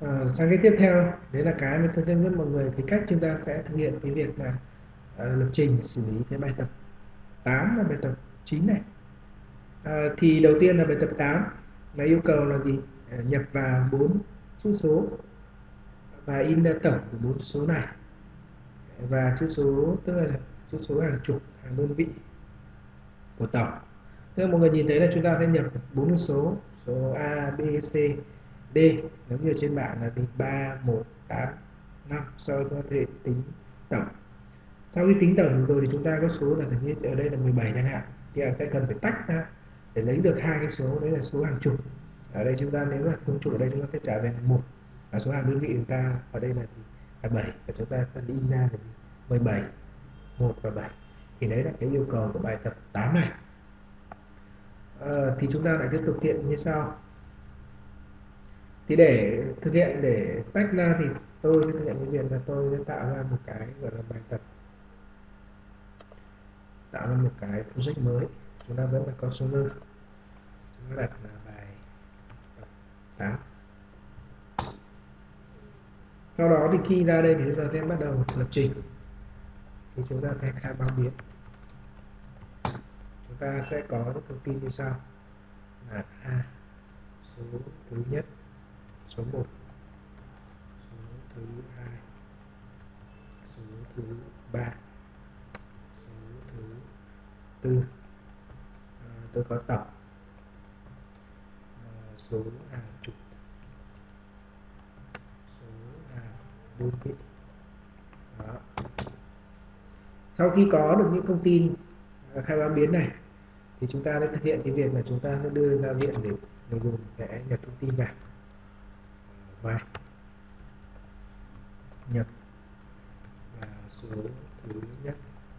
Sang cái tiếp theo đấy là cái mà tôi hướng dẫn mọi người cái cách chúng ta sẽ thực hiện cái việc là lập trình xử lý cái bài tập 8 và bài tập 9 này. Thì đầu tiên là bài tập 8 là yêu cầu là gì? Nhập vào 4 chữ số và in ra tổng của 4 chữ số này, và chữ số tức là chữ số hàng chục, hàng đơn vị của tổng. Tức là mọi người nhìn thấy là chúng ta sẽ nhập 4 chữ số, số A, B, C, D, giống như trên bảng là 3, 1, 8, 5. Sau đó chúng ta thể tính tổng. Sau khi tính tổng rồi thì chúng ta có số là như ở đây là 17 chẳng hạn, thì sẽ cần phải tách ra để lấy được hai cái số, đấy là số hàng chục. Ở đây chúng ta nếu là phương chục ở đây chúng ta sẽ trả về là 1, và số hàng đơn vị chúng ta ở đây là 7, và chúng ta cần in ra là 17, 1 và 7. Thì đấy là cái yêu cầu của bài tập 8 này. Thì chúng ta lại tiếp tục hiện như sau. Thì để thực hiện, để tách ra thì tôi sẽ thực hiện cái việc là tôi sẽ tạo ra một cái gọi là bài tập, tạo ra một cái project mới. Chúng ta vẫn là controller, chúng ta đặt là bài tập 8. Sau đó thì khi ra đây thì chúng ta sẽ bắt đầu lập trình. Thì chúng ta sẽ khai báo biến. Chúng ta sẽ có những thông tin như sau là số thứ nhất, số 1, số thứ hai, số thứ ba, số thứ tư, tôi có tổng, số hàng chục, số hàng đơn vị. Đó. Sau khi có được những thông tin khai báo biến này thì chúng ta sẽ thực hiện cái việc là chúng ta sẽ đưa ra viện để người dùng sẽ nhập thông tin vào và nhập vào số thứ nhất,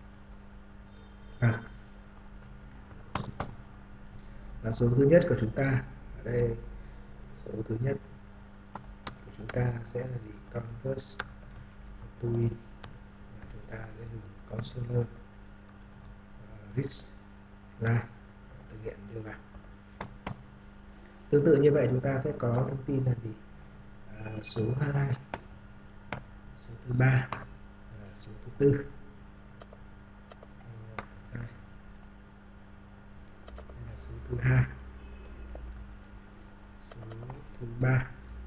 là số thứ nhất của chúng ta. Ở đây số thứ nhất của chúng ta sẽ là gì? Convert to in, và chúng ta sẽ dùng controller list line thực hiện đưa vào. Tương tự như vậy chúng ta sẽ có thông tin là gì? Số 2, số thứ ba, số thứ tư, đây là số thứ hai, số thứ ba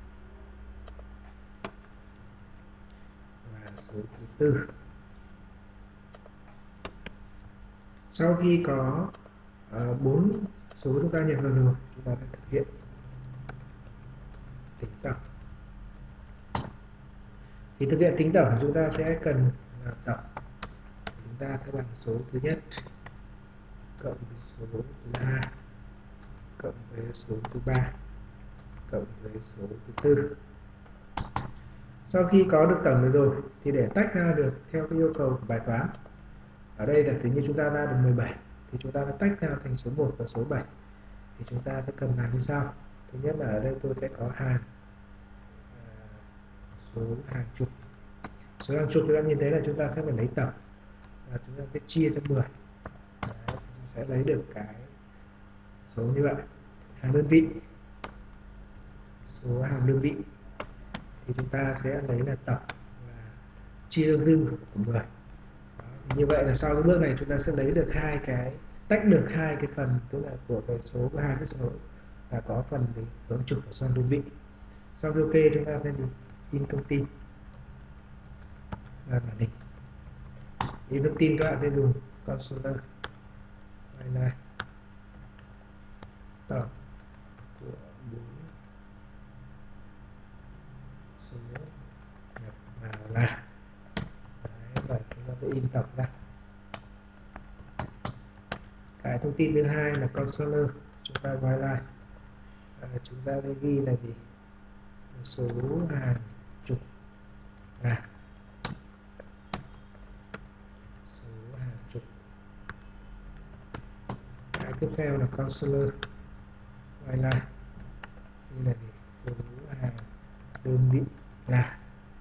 và số thứ tư. Sau khi có 4 số chúng ta nhập vào rồi, chúng ta sẽ thực hiện tính tổng. Thì thực hiện tính tổng chúng ta sẽ cần tổng, chúng ta sẽ bằng số thứ nhất cộng với số thứ hai cộng với số thứ ba cộng với số thứ tư. Sau khi có được tổng rồi thì để tách ra được theo cái yêu cầu của bài toán, ở đây là nếu như chúng ta ra được 17 thì chúng ta sẽ tách ra thành số 1 và số 7. Thì chúng ta sẽ cần làm như sau. Thứ nhất là ở đây tôi sẽ có hàng số hàng chục. Số hàng chục chúng ta nhìn thấy là chúng ta sẽ phải lấy tổng và chúng ta sẽ chia cho 10. Đấy, sẽ lấy được cái số như vậy. Hàng đơn vị, số hàng đơn vị thì chúng ta sẽ lấy là tổng và chia cho dư của 10. Như vậy là sau cái bước này chúng ta sẽ lấy được hai cái, tách được hai cái phần, tức là của cái số của hai cái số và có phần thì số chục và số đơn vị. Sau khi ok chúng ta sẽ in thông tin ra màn hình. In thông tin các bạn sẽ dùng controller này tổng của 4 số nhập vào là. Đấy, và chúng ta sẽ in tổng ra. Cái thông tin thứ hai là controller, chúng ta quay lại, chúng ta sẽ ghi là gì? Số hàng chục là số hàng chục. Cái tiếp theo là controller quay lại, đây là gì? Số hàng đơn vị là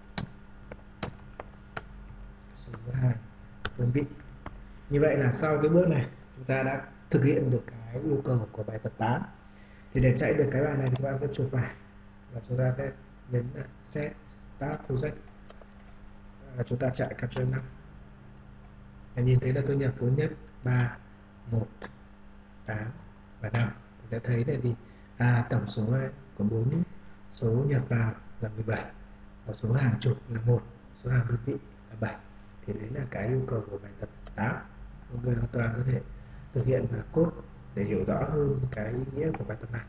số hàng đơn vị. Như vậy là sau cái bước này chúng ta đã thực hiện được cái yêu cầu của bài tập 8. Thì để chạy được cái bài này thì các bạn sẽ chụp bài và chúng ta sẽ nhấn là set start project. Chúng ta chạy Ctrl 5. Nhìn thấy là tôi nhập số nhất 3, 1, 8 và 5. Chúng ta thấy là gì? Tổng số của 4 số nhập vào là 17 và số hàng chục là 1, số hàng đơn vị là 7. Thì đấy là cái yêu cầu của bài tập 8. Mọi người hoàn toàn có thể thực hiện code để hiểu rõ hơn cái ý nghĩa của bài tập này.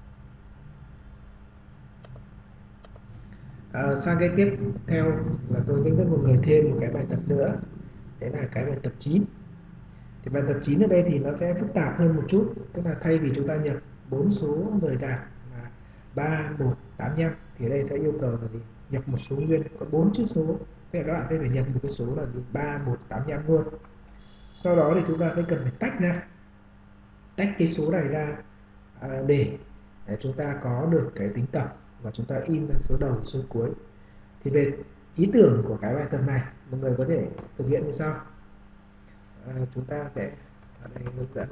Sang cái tiếp theo là tôi hướng dẫn mọi người thêm một cái bài tập nữa, đấy là cái bài tập 9. Thì bài tập 9 ở đây thì nó sẽ phức tạp hơn một chút, tức là thay vì chúng ta nhập 4 số rời rạc là 3, 1, 8, 5 thì ở đây sẽ yêu cầu là gì? Nhập một số nguyên có 4 chữ số. Thế là các bạn sẽ phải nhập một cái số là gì? 3, 1, 8, 5 luôn. Sau đó thì chúng ta phải cần phải tách cái số này ra để chúng ta có được cái tính tổng và chúng ta in ra số đầu số cuối. Thì về ý tưởng của cái bài tập này mọi người có thể thực hiện như sau. Chúng ta sẽ ở đây hướng dẫn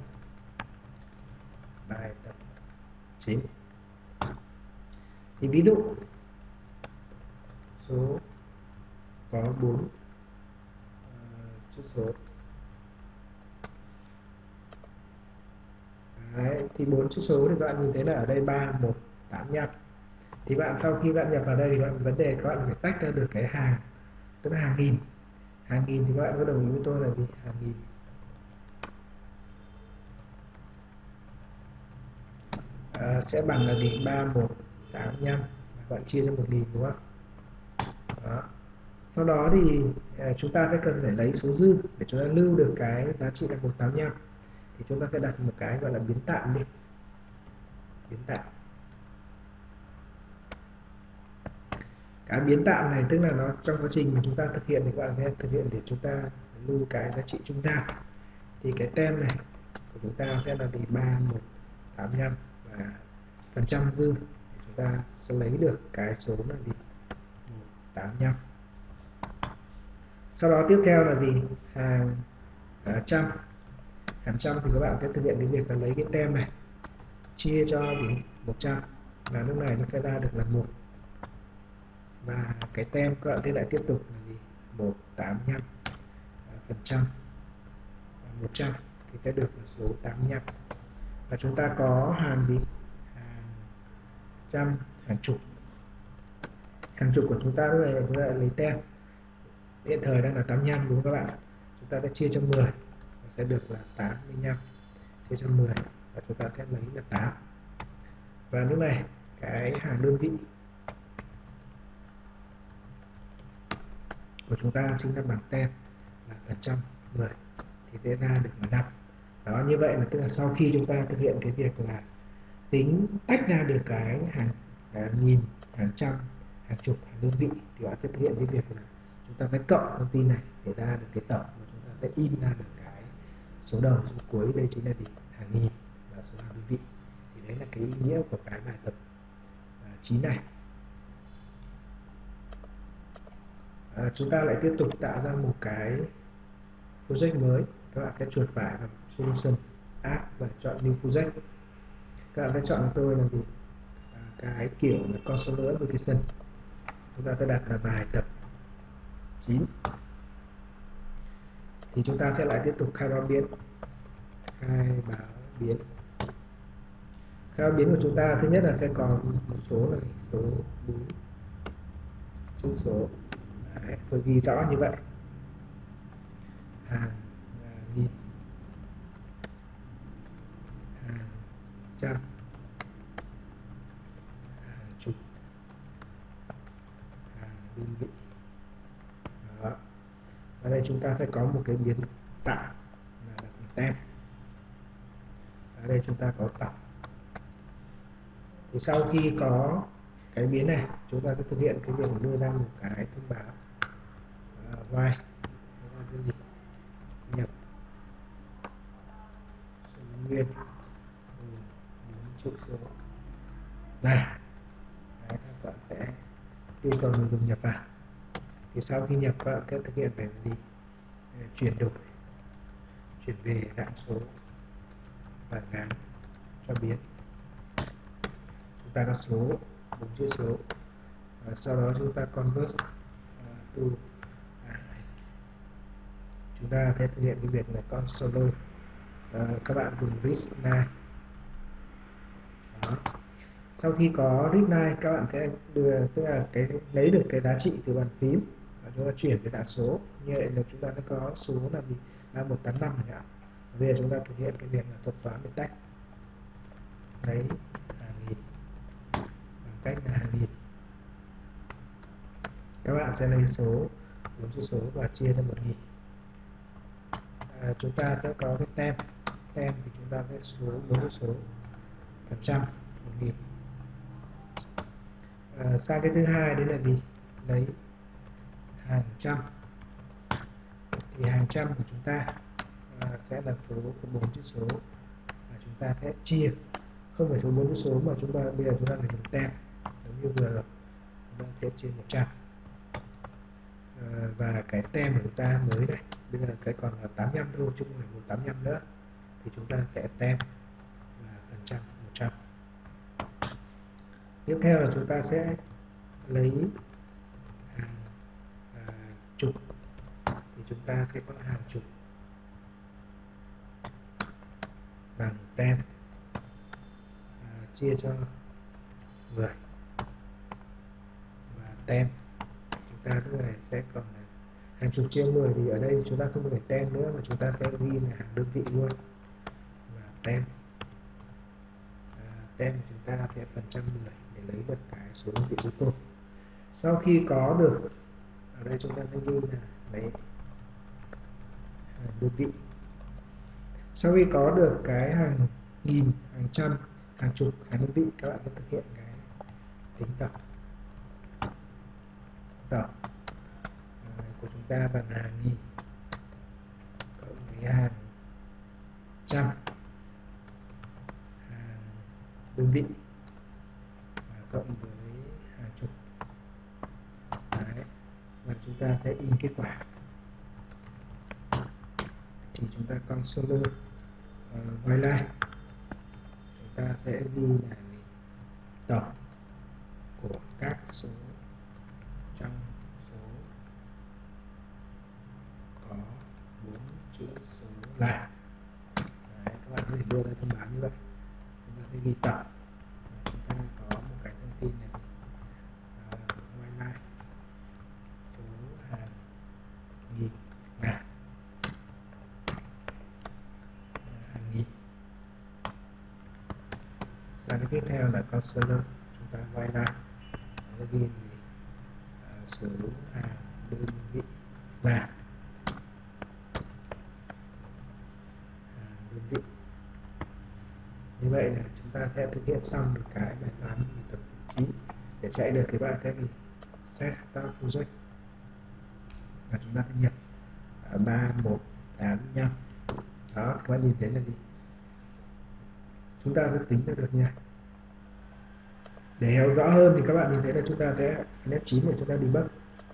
bài tập 9. Thì ví dụ số có 4 chữ số. Đấy, thì 4 chữ số thì các bạn nhìn thấy là ở đây 3, 1, 8, 5. Thì bạn sau khi bạn nhập vào đây thì vấn đề các bạn phải tách ra được cái hàng, tức là hàng nghìn. Hàng nghìn thì các bạn có đồng ý với tôi là gì? Hàng nghìn sẽ bằng là gì? 3, 1, 8, 5. Bạn chia cho 1000 đúng không? Đó. Sau đó thì chúng ta sẽ cần phải lấy số dư để chúng ta lưu được cái giá trị là 185. Thì chúng ta sẽ đặt một cái gọi là biến tạm đi. Biến tạm. Cái biến tạm này tức là nó trong quá trình mà chúng ta thực hiện thì các bạn sẽ thực hiện để chúng ta lưu cái giá trị trung gian. Thì cái tem này của chúng ta sẽ là 3185 và phần trăm dư thì chúng ta sẽ lấy được cái số là gì? 185. Sau đó tiếp theo là gì? Hàng trăm. Hàng trăm thì các bạn sẽ thực hiện cái việc là lấy cái tem này chia cho gì? 100 và lúc này nó sẽ ra được là 1. Và cái tem các bạn sẽ lại tiếp tục là gì? 185 phần trăm 100 thì sẽ được là số 85. Và chúng ta có hàng gì? Hàng trăm, hàng chục. Hàng chục của chúng ta lúc này chúng ta lại lấy tem. Hiện thời đang là 85 đúng không các bạn? Chúng ta sẽ chia cho 10 và sẽ được là 85. Chia cho 10 và chúng ta sẽ lấy là 8. Và lúc này cái hàng đơn vị của chúng ta chính là bằng tem là phần trăm 10 thì sẽ ra được là 5. Đó, như vậy là tức là sau khi chúng ta thực hiện cái việc là tính tách ra được cái hàng nghìn, hàng trăm, hàng chục, hàng đơn vị thì bạn sẽ thực hiện cái việc là chúng ta sẽ cộng thông tin này để ra được cái tổng và chúng ta sẽ in ra được cái số đầu số cuối, đây chính là gì? Hàng nghìn và số hàng đơn vị. Thì đấy là cái ý nghĩa của cái bài tập 9 này. Chúng ta lại tiếp tục tạo ra một cái project mới. Các bạn sẽ chuột phải vào solution add và chọn new project. Các bạn sẽ chọn cho tôi là gì? Cái kiểu là controller application. Chúng ta sẽ đặt là bài tập 9. Thì chúng ta sẽ lại tiếp tục khai báo biến. Khai báo biến. Khai báo biến của chúng ta thứ nhất là sẽ còn một số là số 4 chữ số. Đấy, tôi ghi rõ như vậy. Hàng nghìn, hàng trăm, hàng chục, hàng đơn vị. Đó. Ở đây chúng ta sẽ có một cái biến tạm là đặt tem. Ở đây chúng ta có tổng. Thì sau khi có cái biến này chúng ta sẽ thực hiện cái việc đưa ra một cái thông báo while nhập số nguyên 4 chữ số này. Đấy, các bạn sẽ yêu cầu người dùng nhập vào. Thì sau khi nhập các bạn sẽ thực hiện về gì? Chuyển về dạng số và gán cho biến. Chúng ta có số 4 chữ số Sau đó chúng ta convert to chúng ta sẽ thực hiện cái việc là console. Các bạn dùng read9. Sau khi có read9, các bạn sẽ đưa, tức là lấy được cái giá trị từ bàn phím và chúng ta chuyển về đạn số. Như vậy là chúng ta đã có số là 185 chẳng hạn. Bây giờ chúng ta thực hiện cái việc là thuật toán để tách, lấy hàng nghìn bằng cách là hàng nghìn. Các bạn sẽ lấy số 4 chữ số và chia cho 1000. Chúng ta sẽ có cái tem thì chúng ta sẽ số 4 chữ số phần trăm 1000. Sang cái thứ hai đấy là gì? Lấy hàng trăm. Thì hàng trăm của chúng ta sẽ là số của 4 chữ số và chúng ta sẽ chia, không phải số 4 chữ số mà chúng ta bây giờ chúng ta phải dùng tem giống như vừa rồi, chúng ta sẽ chia 100. Và cái tem của chúng ta mới này, bây giờ cái còn là 85 thôi chứ không phải 185 nữa, thì chúng ta sẽ tem và phần trăm 100. Tiếp theo là chúng ta sẽ lấy hàng chục, thì chúng ta sẽ có hàng chục bằng tem chia cho 10 và tem chúng ta lúc này sẽ còn là hàng chục chia 10, thì ở đây chúng ta không phải tem nữa mà chúng ta sẽ ghi là hàng đơn vị luôn, và tem tem của chúng ta sẽ phần trăm 10 để lấy được cái số đơn vị cuối cùng. Sau khi có được, ở đây chúng ta sẽ ghi là lấy hàng đơn vị. Sau khi có được cái hàng nghìn, hàng trăm, hàng chục, hàng đơn vị, các bạn sẽ thực hiện cái tính tổng của chúng ta bằng hàng nghìn cộng với hàng trăm, hàng đơn vị cộng với hàng chục. Đấy. Và chúng ta sẽ in kết quả. Thì chúng ta console quay lại, chúng ta sẽ ghi là tổng của các số trong số có 4 chữ số là. Đấy, các bạn có thể đưa ra thông báo như vậy. Chúng ta sẽ ghi tổng, chúng ta có một cái thông tin này, quay lại số hàng nghìn là hàng nghìn. Sang cái tiếp theo là console, chúng ta quay lại và ghi số hàng đơn vị là hàng đơn vị. Như vậy là chúng ta sẽ thực hiện xong được cái bài toán bài tập 9. Để chạy được thì bạn sẽ set start project và chúng ta sẽ nhập 3185. Đó, các bạn nhìn thấy là gì? Chúng ta sẽ tính được nha. Để hiểu rõ hơn thì các bạn nhìn thấy là chúng ta sẽ F9 để chúng ta debug.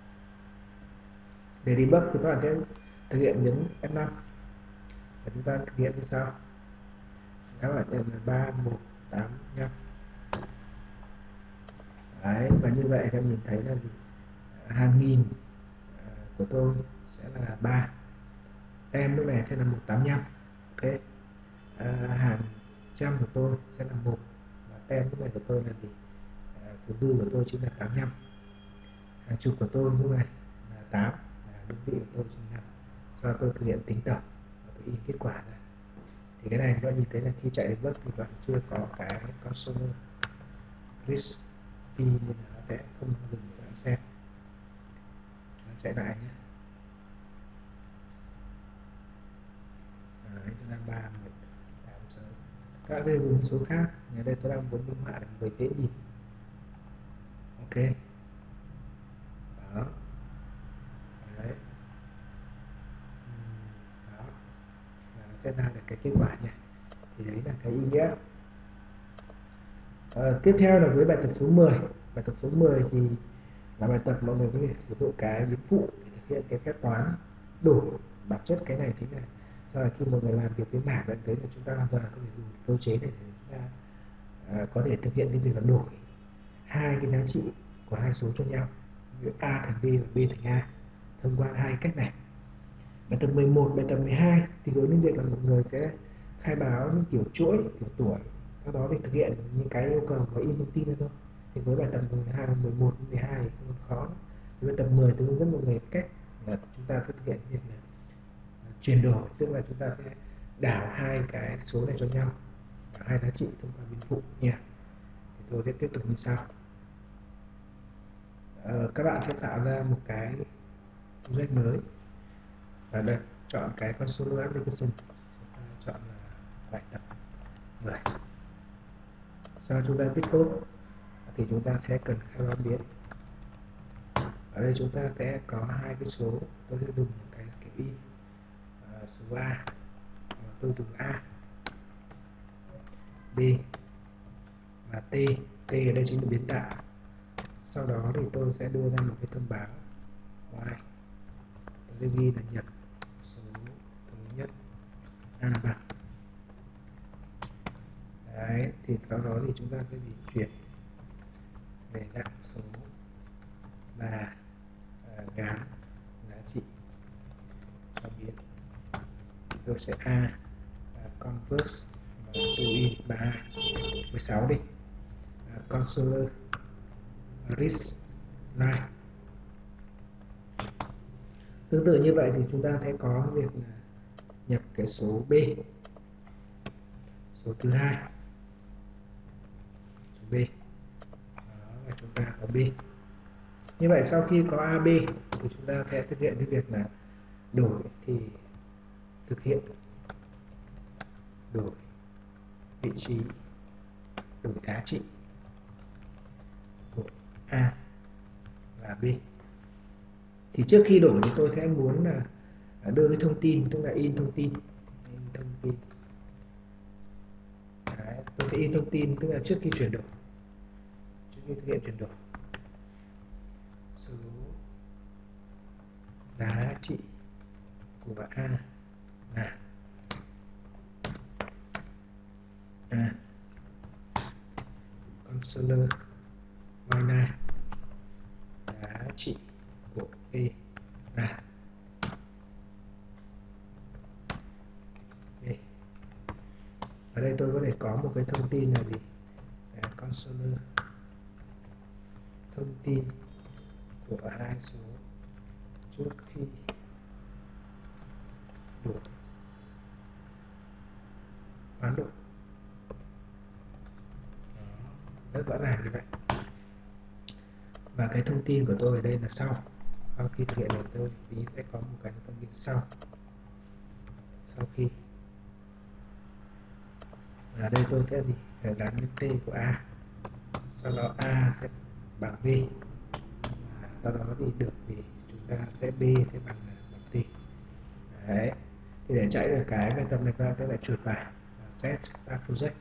Để debug thì các bạn sẽ thực hiện nhấn F5 và chúng ta thực hiện như sau. Các bạn nhận là 3185. Đấy, và như vậy các nhìn thấy là gì? Hàng nghìn của tôi sẽ là 3, tem lúc này sẽ là 185. Ok, hàng trăm của tôi sẽ là 1 và tem lúc này của tôi là gì? Số dư của tôi chính là 85. Hàng chục của tôi lúc này là 8 và đơn vị của tôi chính là 5. Sau đó tôi thực hiện tính tổng và tôi in kết quả ra. Thì cái này các bạn nhìn thấy là khi chạy debug thì bạn chưa có cái console risk thì nên là nó sẽ không dừng để bạn xem. Nó chạy lại nhé. Đấy, chúng ta 3186. Các bạn đây dùng số khác. Ở đây tôi đang muốn minh họa được 10 tế nhìn. Ok. Đó. Đấy. Đó. Và nó sẽ ra được cái kết quả nhỉ. Thì đấy là cái ý nghĩa. Tiếp theo là với bài tập số 10. Bài tập số 10 thì là bài tập mọi người có thể sử dụng cái biến phụ để thực hiện cái phép toán đổi. Bản chất cái này chính là sau khi mọi người làm việc với mảng dẫn tới là chúng ta hoàn toàn có thể dùng cơ chế này để chúng ta có thể thực hiện cái việc là đổi hai cái giá trị của hai số cho nhau, ví dụ A thành B và B thành A, thông qua hai cách này. Bài tập 11, bài tập 12 thì hướng đến việc là một người sẽ khai báo những kiểu chuỗi, kiểu tuổi, sau đó để thực hiện những cái yêu cầu và in thông tin ra thôi. Thì với bài tập 12, 11, 12 thì không khó nữa. Thì bài tập 10 tôi hướng dẫn mọi người cách là chúng ta sẽ thực hiện việc là chuyển đổi, tức là chúng ta sẽ đảo hai cái số này cho nhau, đảo hai giá trị thông qua biến phụ nha. Thì tôi sẽ tiếp tục như sau. Các bạn sẽ tạo ra một cái project mới và đây chọn cái console application, chọn là bài tập 10. Sau chúng ta viết code thì chúng ta sẽ cần khai báo biến. Ở đây chúng ta sẽ có hai cái số, tôi sẽ dùng cái kiểu y, số A tôi dùng A, B và T. T ở đây chính là biến tạo. Sau đó thì tôi sẽ đưa ra một cái thông báo Y, tôi sẽ ghi là nhập số thứ nhất A bằng. Đấy, thì sau đó thì chúng ta sẽ chuyển về dạng số và gán giá trị cho biến. Tôi sẽ A convert và to in 16 đi, consoler list line. Tương tự như vậy thì chúng ta sẽ có việc là nhập cái số B, số thứ hai, số B. Đó, và chúng ta có B. Như vậy sau khi có AB thì chúng ta sẽ thực hiện cái việc là đổi, thì thực hiện đổi vị trí, đổi giá trị của A và B. Thì trước khi đổi thì tôi sẽ muốn là đưa cái thông tin, tức là in thông tin. Đấy, tôi sẽ in thông tin, tức là trước khi chuyển đổi, trước khi thực hiện chuyển đổi, số giá trị của A là consoler y9, giá trị của B là B. Ở đây tôi có thể có một cái thông tin là gì? Consoler thông tin của hai số trước khi đổi, hoán đổi. Rất rõ ràng như vậy. Và cái thông tin của tôi ở đây là sau khi thực hiện này tôi tí sẽ có một cái thông tin sau khi, ở đây tôi sẽ phải gắn với t của A, sau đó A sẽ bằng B, sau đó thì được thì chúng ta sẽ B sẽ bằng T. Đấy, thì để chạy được cái bài tập này ta sẽ lại chuột vào set start project,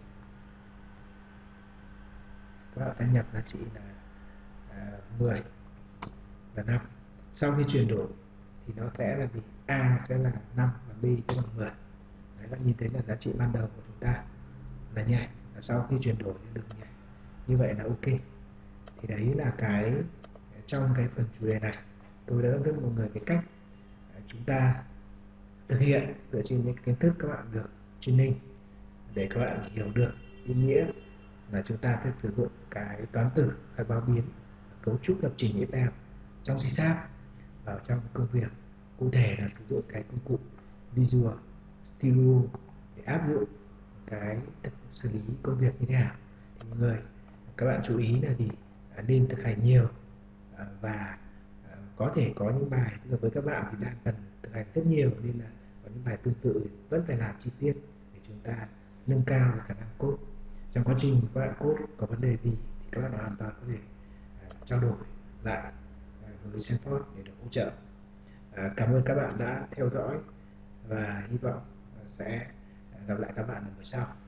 các bạn sẽ nhập giá trị là 10 và 5. Sau khi chuyển đổi thì nó sẽ là gì? A sẽ là 5 và B sẽ bằng 10. Đấy, bạn nhìn thấy là giá trị ban đầu của chúng ta là nhảy, và sau khi chuyển đổi thì được nhảy. Như vậy là ok. Thì đấy là cái trong cái phần chủ đề này tôi đã hướng dẫn mọi người cái cách chúng ta thực hiện dựa trên những kiến thức các bạn được training, để các bạn hiểu được ý nghĩa là chúng ta sẽ sử dụng cái toán tử khai báo biến, cấu trúc lập trình Excel trong C# vào trong công việc, cụ thể là sử dụng cái công cụ Visual Studio để áp dụng cái xử lý công việc như thế nào. Thì mọi người, các bạn chú ý là gì? Nên thực hành nhiều, và có thể có những bài tức là với các bạn thì đang cần thực hành rất nhiều, nên là có những bài tương tự vẫn phải làm chi tiết để chúng ta nâng cao khả năng code. Trong quá trình các bạn code có vấn đề gì thì các bạn hoàn toàn có thể trao đổi lại với Sanford để được hỗ trợ. Cảm ơn các bạn đã theo dõi và hy vọng sẽ gặp lại các bạn ở buổi sau.